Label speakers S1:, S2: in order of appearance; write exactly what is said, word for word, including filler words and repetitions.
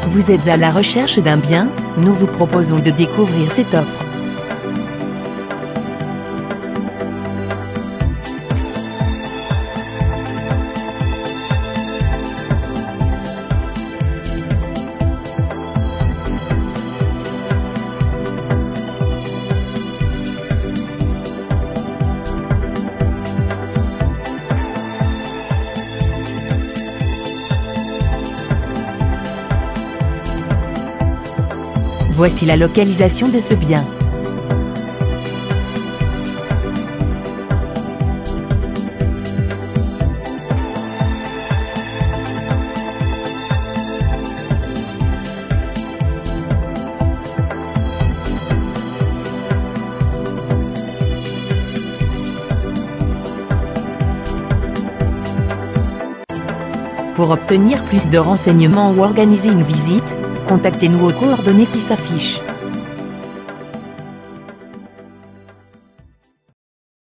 S1: Vous êtes à la recherche d'un bien? Nous vous proposons de découvrir cette offre. Voici la localisation de ce bien. Pour obtenir plus de renseignements ou organiser une visite, contactez-nous aux coordonnées qui s'affichent.